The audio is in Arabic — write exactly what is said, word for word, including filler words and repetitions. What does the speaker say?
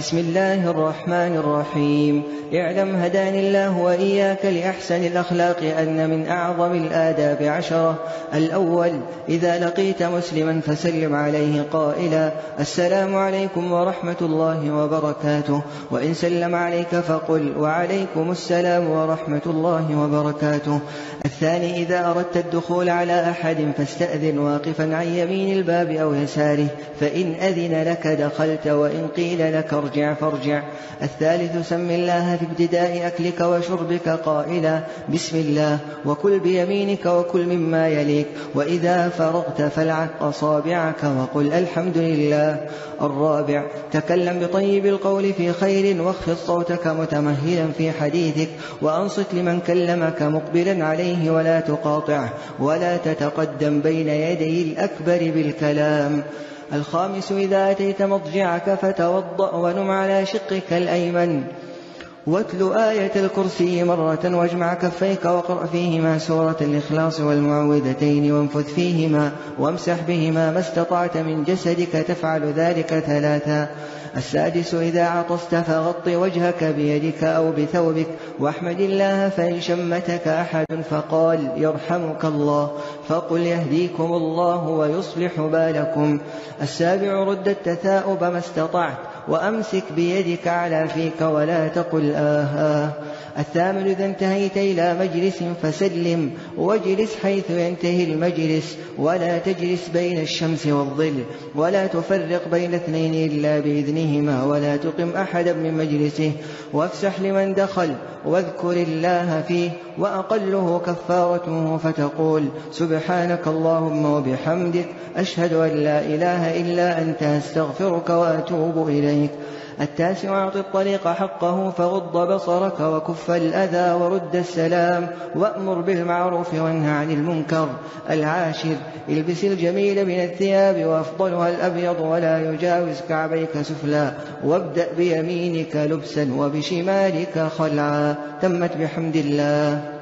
بسم الله الرحمن الرحيم. اعلم هداني الله وإياك لأحسن الأخلاق أن من أعظم الآداب عشرة. الأول: إذا لقيت مسلما فسلم عليه قائلا: السلام عليكم ورحمة الله وبركاته، وإن سلم عليك فقل: وعليكم السلام ورحمة الله وبركاته. الثاني: إذا أردت الدخول على أحد فاستأذن واقفا عن يمين الباب أو يساره، فإن أذن لك دخلت، وإن قيل لك ارجع فارجع. الثالث: سم الله في ابتداء أكلك وشربك قائلا: بسم الله، وكل بيمينك وكل مما يليك، وإذا فرغت فالعق أصابعك وقل الحمد لله. الرابع: تكلم بطيب القول في خير، واخفض صوتك متمهلا في حديثك، وأنصت لمن كلمك مقبلا عليه ولا تقاطعه، ولا تتقدم بين يدي الأكبر بالكلام. الخامس: إذا أتيت مضجعك فتوضأ ونم على شقك الأيمن، واتل آية الكرسي مرة، واجمع كفيك وقرأ فيهما سورة الإخلاص والمعوذتين، وانفث فيهما وامسح بهما ما استطعت من جسدك، تفعل ذلك ثلاثا. السادس: إذا عطست فغط وجهك بيدك أو بثوبك، واحمد الله، فإن شمتك أحد فقال يرحمك الله فقل يهديكم الله ويصلح بالكم. السابع: رد التثاؤب ما استطعت، وأمسك بيدك على فيك ولا تقل آه. الثامن: إذا انتهيت إلى مجلس فسلم، واجلس حيث ينتهي المجلس، ولا تجلس بين الشمس والظل، ولا تفرق بين اثنين إلا بإذنهما، ولا تقم أحدا من مجلسه، وافسح لمن دخل، واذكر الله فيه، وأقله كفارته فتقول سبحانك اللهم وبحمدك، أشهد أن لا إله إلا أنت، أستغفرك وأتوب إليك. التاسع: أعط الطريق حقه، فغض بصرك وكف الأذى ورد السلام، وأمر بالمعروف وانه عن المنكر. العاشر: البس الجميل من الثياب، وأفضلها الأبيض ولا يجاوز كعبيك سفلا، وابدأ بيمينك لبسا وبشمالك خلعا. تمت بحمد الله.